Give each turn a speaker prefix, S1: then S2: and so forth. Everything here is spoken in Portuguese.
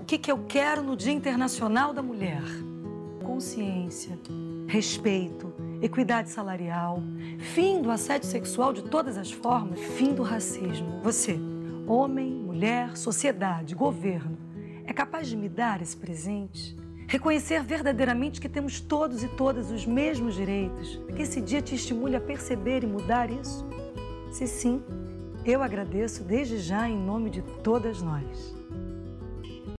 S1: que eu quero no Dia Internacional da Mulher? Consciência, respeito, equidade salarial, fim do assédio sexual de todas as formas, fim do racismo. Você, homem, mulher, sociedade, governo, é capaz de me dar esse presente? Reconhecer verdadeiramente que temos todos e todas os mesmos direitos? Que esse dia te estimule a perceber e mudar isso? Se sim, eu agradeço desde já em nome de todas nós.